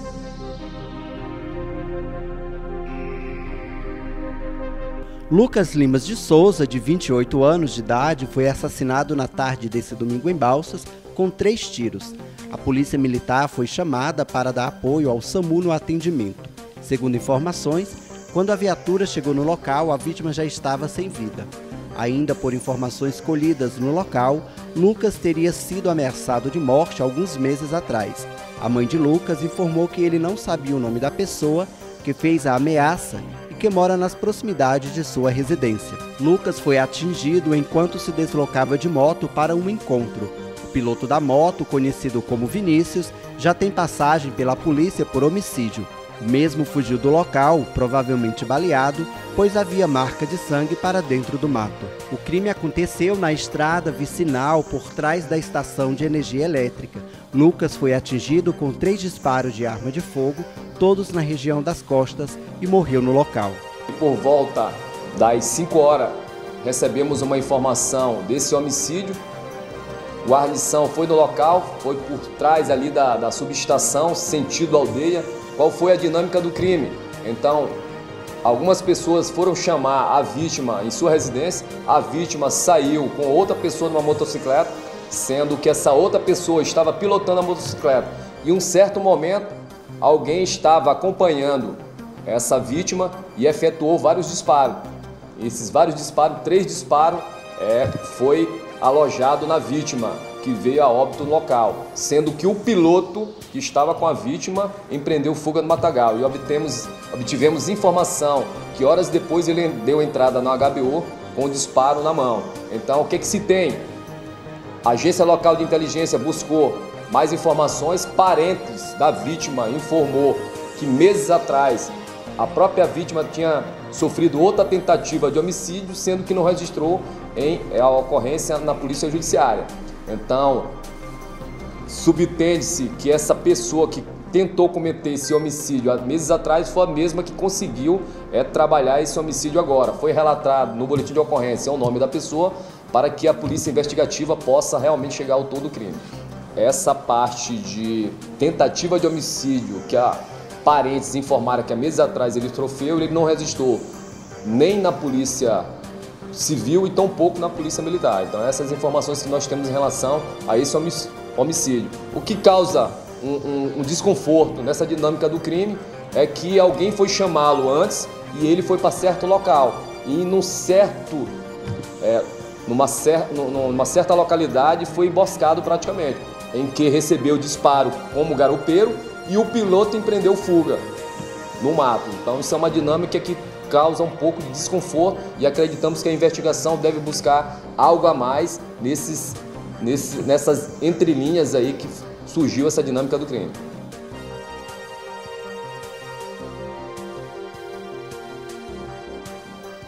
Lucas Limas de Souza, de 28 anos de idade, foi assassinado na tarde desse domingo em Balsas com 3 tiros. A polícia militar foi chamada para dar apoio ao SAMU no atendimento. Segundo informações, quando a viatura chegou no local, a vítima já estava sem vida. Ainda por informações colhidas no local, Lucas teria sido ameaçado de morte alguns meses atrás. A mãe de Lucas informou que ele não sabia o nome da pessoa que fez a ameaça e que mora nas proximidades de sua residência. Lucas foi atingido enquanto se deslocava de moto para um encontro. O piloto da moto, conhecido como Vinícius, já tem passagem pela polícia por homicídio. O mesmo fugiu do local, provavelmente baleado, pois havia marca de sangue para dentro do mato. O crime aconteceu na estrada vicinal por trás da estação de energia elétrica. Lucas foi atingido com 3 disparos de arma de fogo, todos na região das costas, e morreu no local. Por volta das 5 horas, recebemos uma informação desse homicídio. O guarnição foi no local, foi por trás ali da subestação, sentido aldeia. Qual foi a dinâmica do crime? Então, algumas pessoas foram chamar a vítima em sua residência, a vítima saiu com outra pessoa numa motocicleta, sendo que essa outra pessoa estava pilotando a motocicleta. E em um certo momento, alguém estava acompanhando essa vítima e efetuou vários disparos. Esses vários disparos, 3 disparos, foi alojado na vítima, que veio a óbito no local, sendo que o piloto que estava com a vítima empreendeu fuga no matagal e obtivemos informação que horas depois ele deu entrada no HBO com o disparo na mão. Então, o que se tem? A agência local de inteligência buscou mais informações. Parentes da vítima informou que meses atrás a própria vítima tinha sofrido outra tentativa de homicídio, sendo que não registrou a ocorrência na polícia judiciária. Então, subtende-se que essa pessoa que tentou cometer esse homicídio há meses atrás foi a mesma que conseguiu trabalhar esse homicídio agora. Foi relatado no boletim de ocorrência o nome da pessoa para que a polícia investigativa possa realmente chegar ao todo do crime. Essa parte de tentativa de homicídio que a parentes informaram que há meses atrás ele trofeu, ele não registrou nem na polícia civil e tampouco na polícia militar. Então essas informações que nós temos em relação a esse homicídio. O que causa um desconforto nessa dinâmica do crime é que alguém foi chamá-lo antes e ele foi para certo local. E numa certa localidade foi emboscado praticamente, em que recebeu disparo como garupeiro e o piloto empreendeu fuga no mato. Então isso é uma dinâmica que causa um pouco de desconforto e acreditamos que a investigação deve buscar algo a mais nessas entrelinhas aí que surgiu essa dinâmica do crime.